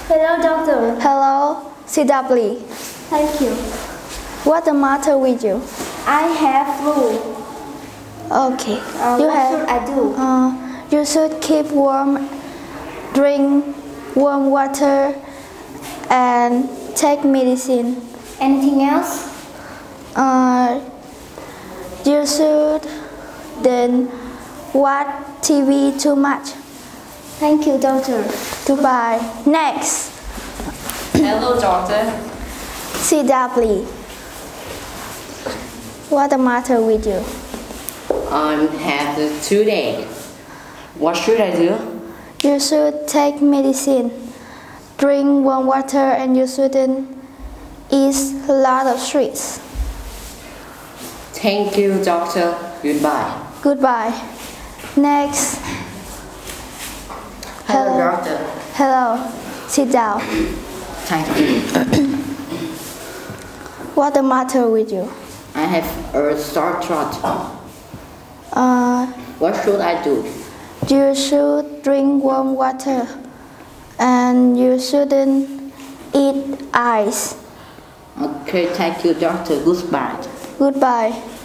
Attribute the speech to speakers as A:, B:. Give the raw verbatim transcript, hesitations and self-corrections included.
A: Hello, doctor.
B: Hello, sit down please.
A: Thank you.
B: What's the matter with you?
A: I have flu.
B: Okay.
A: Uh,
B: you
A: what
B: have,
A: should I do?
B: Uh, you should keep warm, drink warm water, and take medicine.
A: Anything else?
B: Uh, you should then watch T V too much.
A: Thank you, doctor.
B: Goodbye. Next.
C: Hello, doctor.
B: Sit down, please. What's the matter with you?
C: I have the toothache. What should I do?
B: You should take medicine, drink warm water, and you shouldn't eat a lot of sweets.
C: Thank you, doctor. Goodbye.
B: Goodbye. Next.
C: Hello, doctor.
B: Hello. Sit down.
C: Thank you.
B: What's the matter with you?
C: I have a sore throat.
B: Uh,
C: What should I do?
B: you should drink warm water, and you shouldn't eat ice.
C: Okay, thank you, doctor. Goodbye.
B: Goodbye.